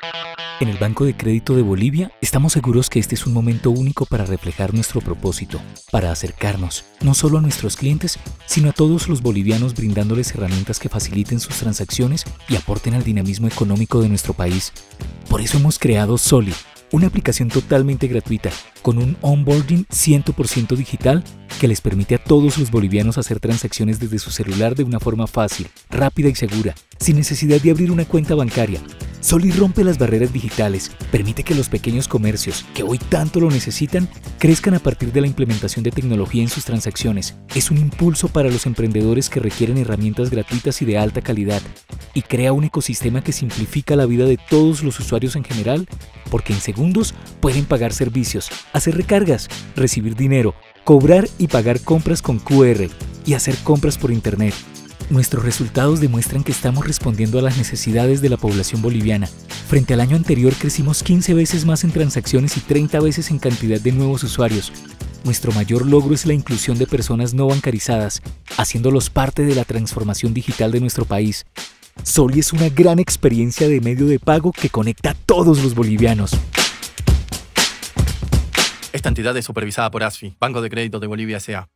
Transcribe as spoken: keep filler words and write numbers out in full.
En el Banco de Crédito de Bolivia estamos seguros que este es un momento único para reflejar nuestro propósito, para acercarnos no solo a nuestros clientes, sino a todos los bolivianos brindándoles herramientas que faciliten sus transacciones y aporten al dinamismo económico de nuestro país. Por eso hemos creado Soli, una aplicación totalmente gratuita, con un onboarding cien por ciento digital que les permite a todos los bolivianos hacer transacciones desde su celular de una forma fácil, rápida y segura, sin necesidad de abrir una cuenta bancaria. Soli rompe las barreras digitales, permite que los pequeños comercios, que hoy tanto lo necesitan, crezcan a partir de la implementación de tecnología en sus transacciones. Es un impulso para los emprendedores que requieren herramientas gratuitas y de alta calidad, y crea un ecosistema que simplifica la vida de todos los usuarios en general, porque en segundos pueden pagar servicios, hacer recargas, recibir dinero, cobrar y pagar compras con Q R y hacer compras por internet. Nuestros resultados demuestran que estamos respondiendo a las necesidades de la población boliviana. Frente al año anterior crecimos quince veces más en transacciones y treinta veces en cantidad de nuevos usuarios. Nuestro mayor logro es la inclusión de personas no bancarizadas, haciéndolos parte de la transformación digital de nuestro país. Soli es una gran experiencia de medio de pago que conecta a todos los bolivianos. Esta entidad es supervisada por A S F I, Banco de Crédito de Bolivia S A